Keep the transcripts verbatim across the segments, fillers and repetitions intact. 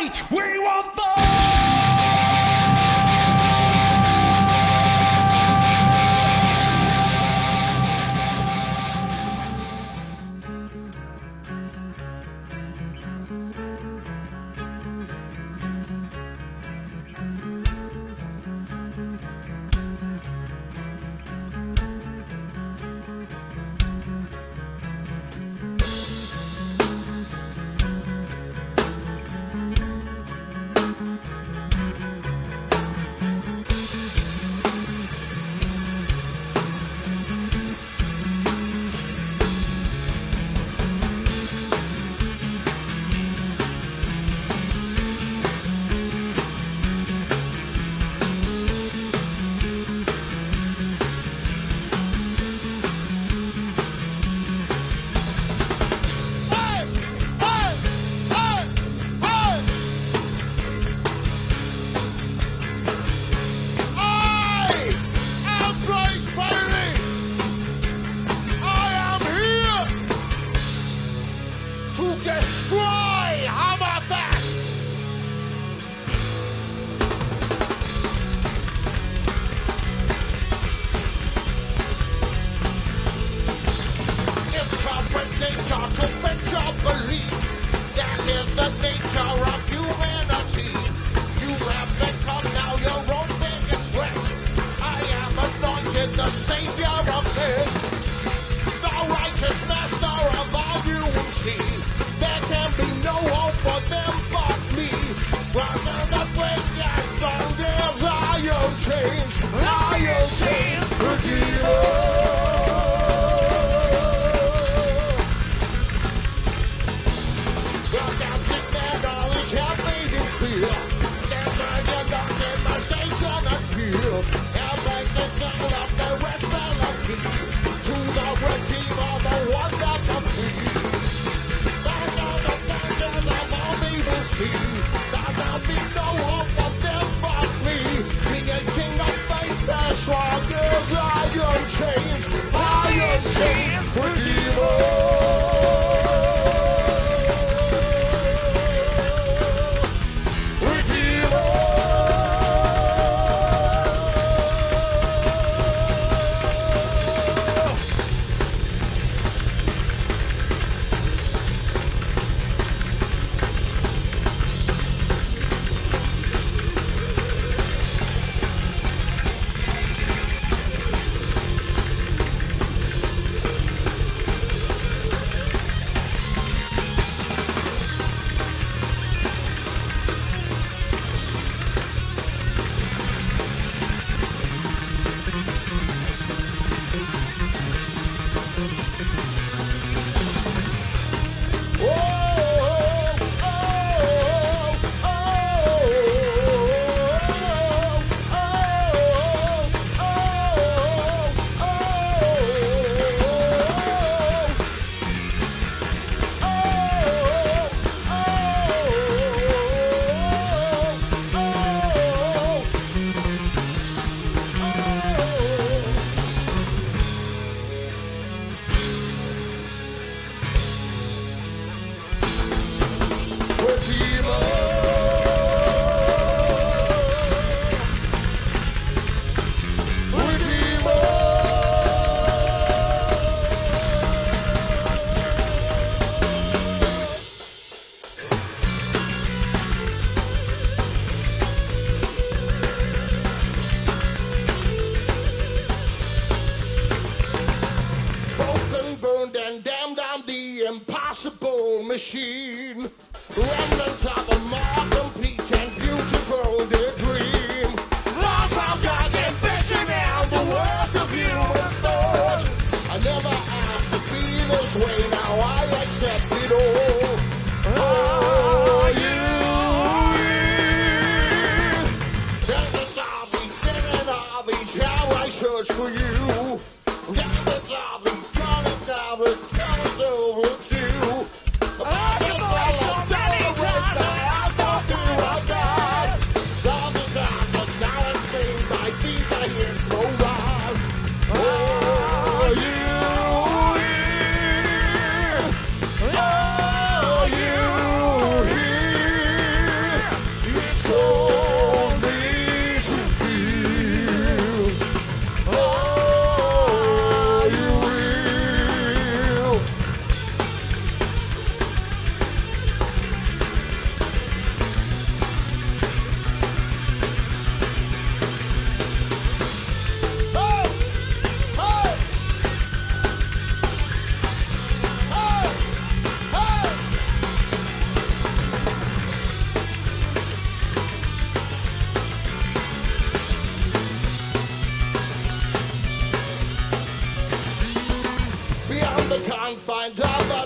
fight, we won't fall. The savior of men, the righteous master of all you will see. There can be no hope for them but me. Rather than break that down, there's iron chains, iron chains, redeemer. The captain their knowledge have made it clear. There's a young in my station appeal. I'll make the devil of the red melody to the redeemer, the one that can free. Those are the thunders of all we will see. There will be no hope for them but me. Creating a faith as strong as iron chains, iron chains, redeemer. Machine, remnants of a more complete and beautiful dream. Lost of God's ambition and the words of human thought. I never asked to be this way, now I accept it all. Oh, you, remnants of each, remnants of each, how I search for you. Remnants of each, remnants of each, coming over to.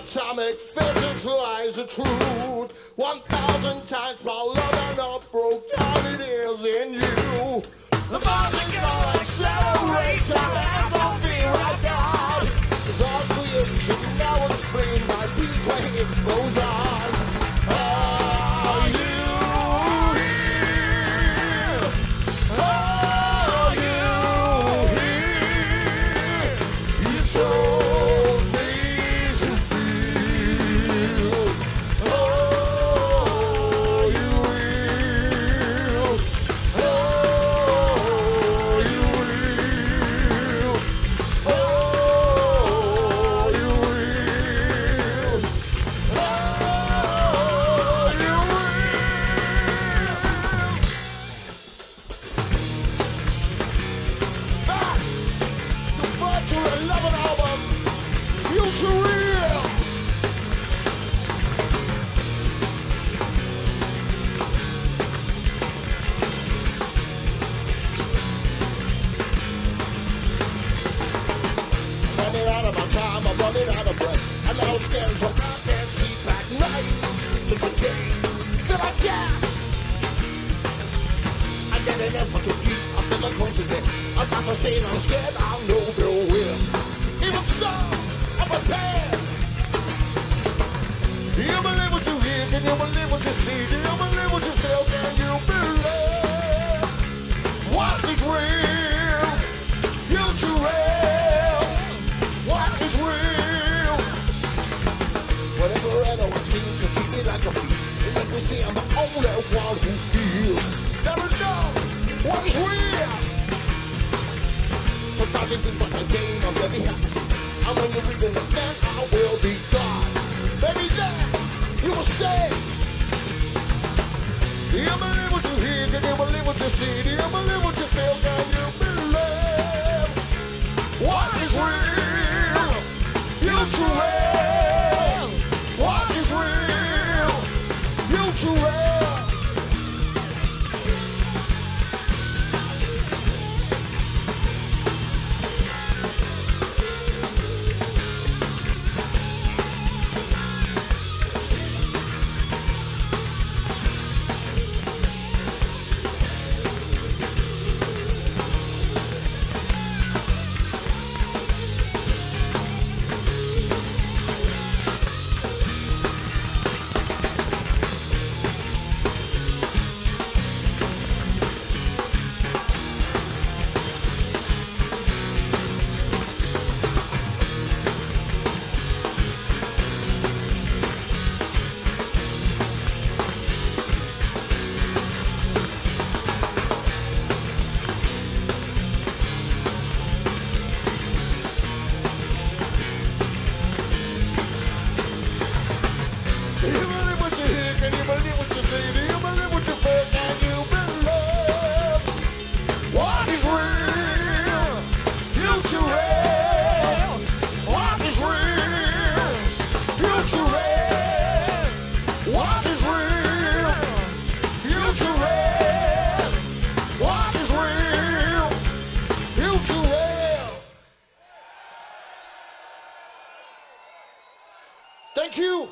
atomic physics lies the truth. One thousand times more love and not broke down it is in you. The body's gonna accelerate and don't be right down. Cause all creation now explain my betraying explosion. Are you here? Are you here? You told me to feel. Oh, you real? Oh, you real? Oh, you real? Oh, you real? Back to Virtual eleven album, Future Real. Running out of my time, I'm running out of breath. I know it's scary, so I can't sleep at night. To the day that I die, I'm getting in for too deep. I'm feeling close to death. I'm about to stay, I'm scared. I know there will. Even so, I'm prepared. Do you believe what you hear? Can you believe what you see? Do you believe what you feel? Can you believe what is real? Future real. What is real? Whatever anyone seems to treat me like a thief. They make me see I'm the only one who feels. Never know what is real. Sometimes it feels like a game of every house. And when you read the stand, I will be God. Maybe then you will say, do you believe what you hear? Can you believe what you see? Do you believe what you feel? Can you believe what is real? Future real. What is real? Future real. Do you believe what you hear? Can you believe what you see? Do you believe what you feel? Can you believe what is real? Future real. What is real? Future real. What is real? Future real. What is real? Future real. Thank you.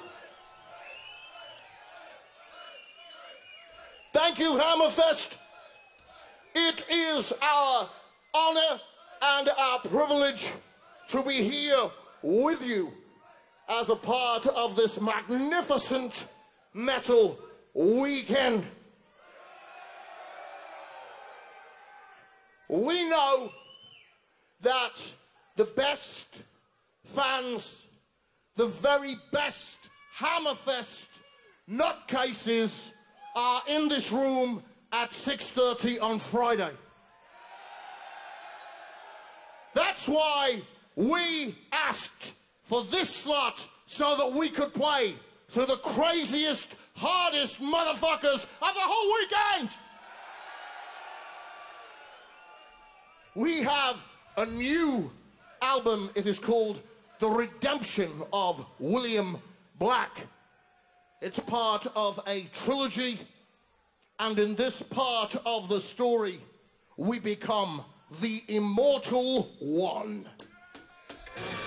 Thank you, Hammerfest. It is our honor and our privilege to be here with you as a part of this magnificent metal weekend. We know that the best fans, the very best Hammerfest nutcases are in this room at six thirty on Friday. That's why we asked for this slot so that we could play to the craziest, hardest motherfuckers of the whole weekend. We have a new album. It is called The Redemption of William Black. It's part of a trilogy, and in this part of the story, we become the Immortal One.